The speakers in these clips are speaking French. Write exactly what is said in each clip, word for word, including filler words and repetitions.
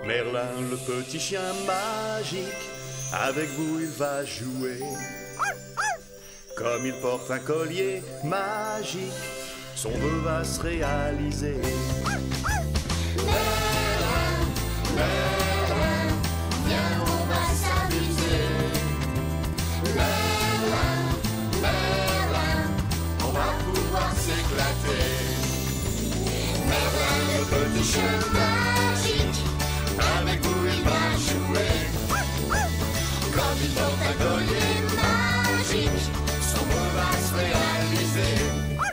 Merlin, le petit chien magique, avec vous il va jouer. Comme il porte un collier magique, son vœu va se réaliser. Merlin, Merlin, viens, on va s'amuser. Merlin, Merlin, on va pouvoir s'éclater. Merlin, le petit chien magique, avec vous il va jouer. Comme il porte un collier magique, son vœu va se réaliser.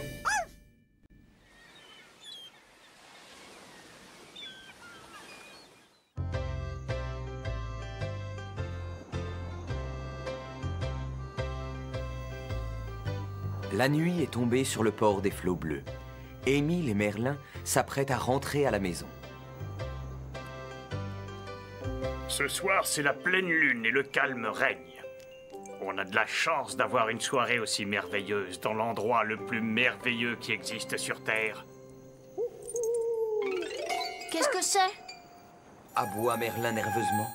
La nuit est tombée sur le port des flots bleus. Émile et Merlin s'apprêtent à rentrer à la maison. Ce soir, c'est la pleine lune et le calme règne. On a de la chance d'avoir une soirée aussi merveilleuse dans l'endroit le plus merveilleux qui existe sur Terre. Qu'est-ce que c'est? Aboie Merlin nerveusement.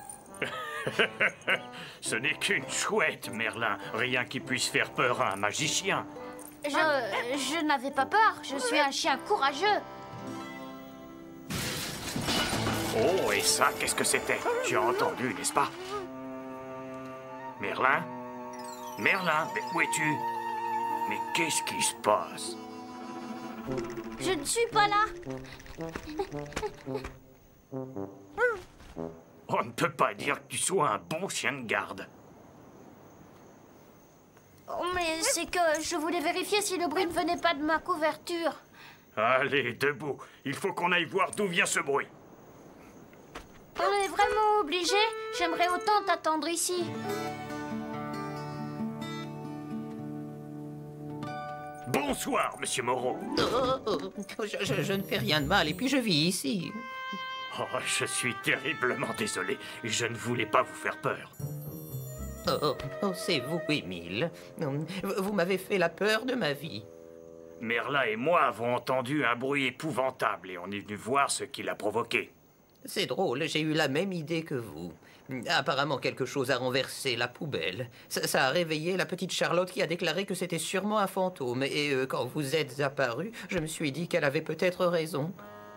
Ce n'est qu'une chouette, Merlin. Rien qui puisse faire peur à un magicien. Je... je n'avais pas peur. Je suis un chien courageux. Oh, et ça, qu'est-ce que c'était? Tu as entendu, n'est-ce pas? Merlin? Merlin, mais où es-tu? Mais qu'est-ce qui se passe? Je ne suis pas là. On ne peut pas dire que tu sois un bon chien de garde. Oh, mais c'est que je voulais vérifier si le bruit ne venait pas de ma couverture. Allez, debout. Il faut qu'on aille voir d'où vient ce bruit. On est vraiment obligé? J'aimerais autant t'attendre ici. Bonsoir, Monsieur Moreau. Oh, oh, oh, je, je- je ne fais rien de mal et puis je vis ici. Oh, je suis terriblement désolé. Je ne voulais pas vous faire peur. Oh, oh, oh, c'est vous, Émile. Hum, Vous vous m'avez fait la peur de ma vie. Merlin et moi avons entendu un bruit épouvantable et on est venu voir ce qui l'a provoqué. C'est drôle, j'ai eu la même idée que vous. Apparemment, quelque chose a renversé la poubelle. Ça, ça a réveillé la petite Charlotte qui a déclaré que c'était sûrement un fantôme. Et euh, quand vous êtes apparu, je me suis dit qu'elle avait peut-être raison.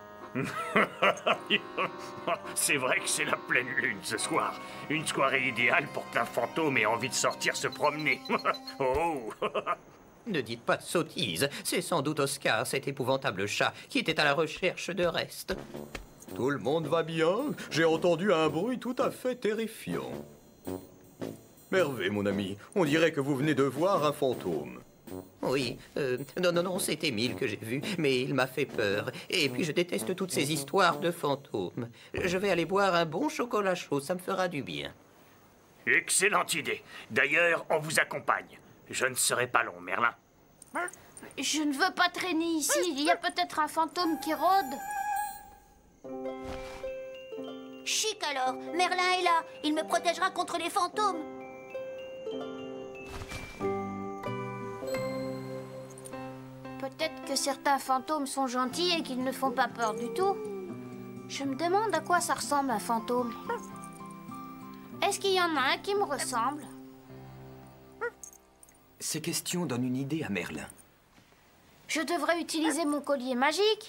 C'est vrai que c'est la pleine lune ce soir. Une soirée idéale pour qu'un fantôme ait envie de sortir se promener. Oh. Ne dites pas de sottises. C'est sans doute Oscar, cet épouvantable chat, qui était à la recherche de restes. Tout le monde va bien? J'ai entendu un bruit tout à fait terrifiant. Merveille, mon ami, on dirait que vous venez de voir un fantôme. Oui, euh, non, non, non, c'est Émile que j'ai vu, mais il m'a fait peur. Et puis je déteste toutes ces histoires de fantômes. Je vais aller boire un bon chocolat chaud, ça me fera du bien. Excellente idée. D'ailleurs, on vous accompagne. Je ne serai pas long, Merlin. Je ne veux pas traîner ici. Il y a peut-être un fantôme qui rôde. Chic alors, Merlin est là. Il me protégera contre les fantômes. Peut-être que certains fantômes sont gentils et qu'ils ne font pas peur du tout. Je me demande à quoi ça ressemble un fantôme. Est-ce qu'il y en a un qui me ressemble? Ces questions donnent une idée à Merlin. Je devrais utiliser mon collier magique.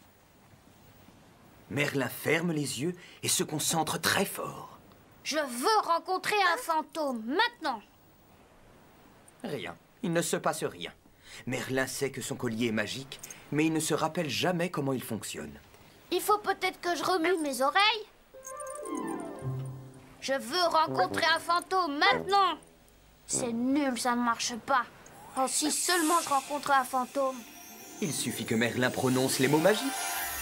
Merlin ferme les yeux et se concentre très fort. Je veux rencontrer un fantôme, maintenant. Rien. Il ne se passe rien. Merlin sait que son collier est magique, mais il ne se rappelle jamais comment il fonctionne. Il faut peut-être que je remue mes oreilles. Je veux rencontrer un fantôme, maintenant. C'est nul, ça ne marche pas. Oh, si seulement je rencontrais un fantôme. Il suffit que Merlin prononce les mots magiques.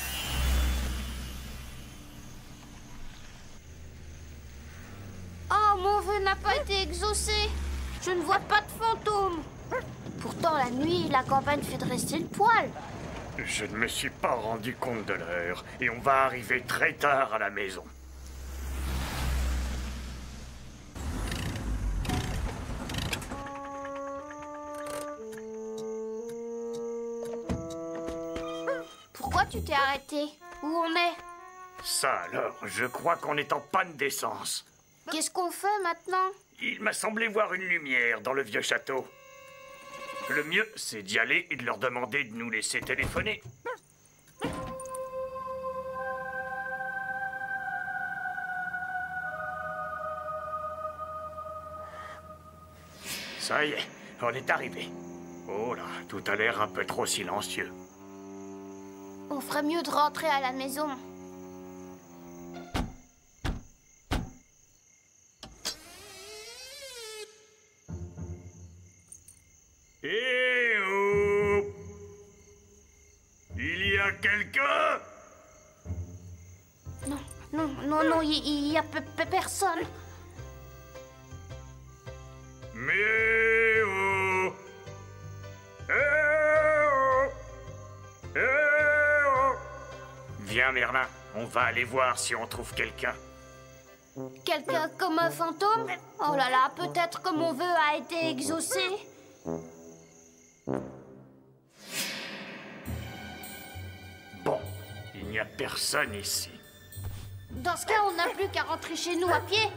Oh, mon vœu n'a pas été exaucé. Je ne vois pas de fantôme. Pourtant, la nuit, la campagne fait dresser le poil. Je ne me suis pas rendu compte de l'heure et on va arriver très tard à la maison. Pourquoi tu t'es arrêté? Où on est? Ça alors, je crois qu'on est en panne d'essence. Qu'est-ce qu'on fait maintenant? Il m'a semblé voir une lumière dans le vieux château. Le mieux, c'est d'y aller et de leur demander de nous laisser téléphoner. Ça y est, on est arrivé. Oh là, tout a l'air un peu trop silencieux. On ferait mieux de rentrer à la maison. Eh oh! Il y a quelqu'un? Non, non, non, non, il n'y a pe- pe- personne. Mais oh! Eh oh! Eh oh! Viens, Merlin, on va aller voir si on trouve quelqu'un. Quelqu'un comme un fantôme? Oh là là, peut-être que mon vœu a été exaucé. Bon, il n'y a personne ici. Dans ce cas, on n'a plus qu'à rentrer chez nous à pied.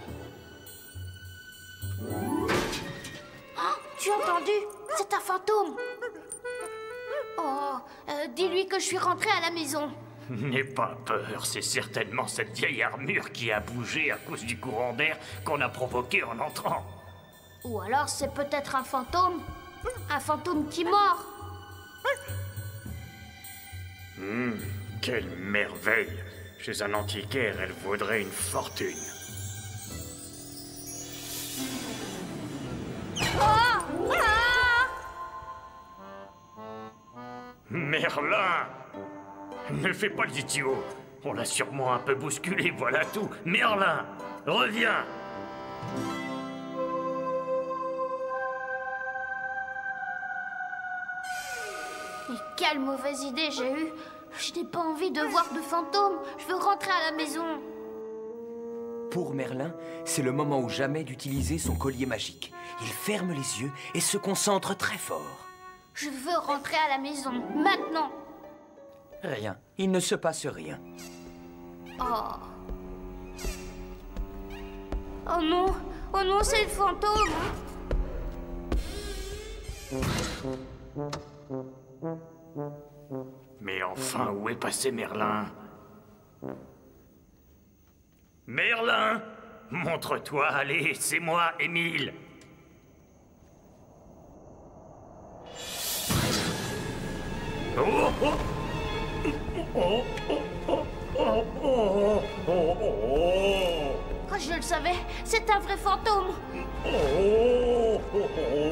Oh, tu as entendu? C'est un fantôme. Oh, euh, dis-lui que je suis rentrée à la maison. N'aie pas peur, c'est certainement cette vieille armure qui a bougé à cause du courant d'air qu'on a provoqué en entrant. Ou alors c'est peut-être un fantôme. Un fantôme qui mord. Hum, quelle merveille! Chez un antiquaire, elle vaudrait une fortune. Ah! Ah! Merlin! Ne fais pas l'idiot. On l'a sûrement un peu bousculé, voilà tout. Merlin, reviens! Mais quelle mauvaise idée j'ai eue. Je n'ai pas envie de voir de fantômes. Je veux rentrer à la maison. Pour Merlin, c'est le moment ou jamais d'utiliser son collier magique. Il ferme les yeux et se concentre très fort. Je veux rentrer à la maison, maintenant. Rien. Il ne se passe rien. Oh. Oh non. Oh non, c'est le fantôme. Mais enfin, où est passé Merlin? Merlin! Montre-toi, allez, c'est moi, Émile. Oh, oh. Oh, oh, oh, oh, oh, oh, oh. Oh, je le savais, c'est un vrai fantôme. Oh, oh, oh,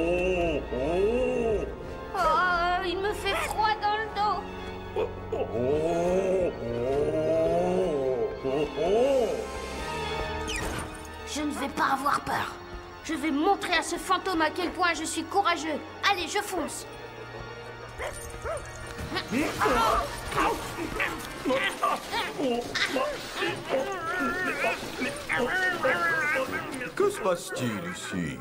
oh. Oh, il me fait froid dans le dos. Oh, oh, oh, oh, oh. Je ne vais pas avoir peur. Je vais montrer à ce fantôme à quel point je suis courageux. Allez, je fonce. Que se passe-t-il ici?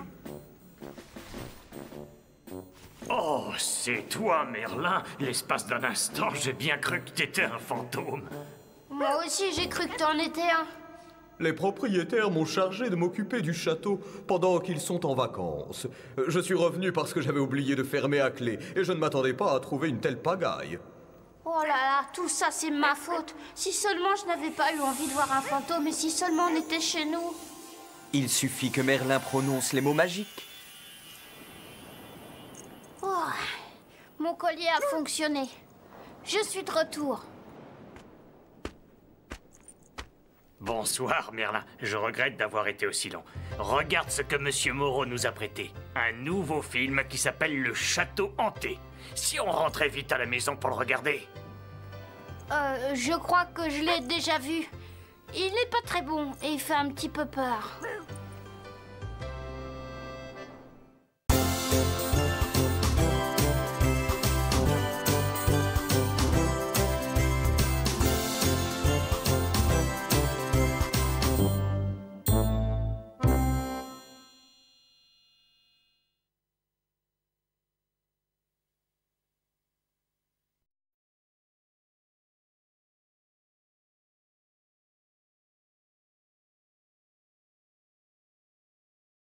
Oh, c'est toi, Merlin. L'espace d'un instant, j'ai bien cru que t'étais un fantôme. Moi aussi, j'ai cru que t'en étais un. Les propriétaires m'ont chargé de m'occuper du château pendant qu'ils sont en vacances. Je suis revenu parce que j'avais oublié de fermer à clé et je ne m'attendais pas à trouver une telle pagaille. Oh là là, tout ça, c'est ma faute. Si seulement je n'avais pas eu envie de voir un fantôme et si seulement on était chez nous. Il suffit que Merlin prononce les mots magiques. Oh, mon collier a fonctionné. Je suis de retour. Bonsoir, Merlin. Je regrette d'avoir été aussi long. Regarde ce que Monsieur Moreau nous a prêté. Un nouveau film qui s'appelle Le Château Hanté. Si on rentrait vite à la maison pour le regarder. Euh, je crois que je l'ai déjà vu. Il n'est pas très bon et il fait un petit peu peur.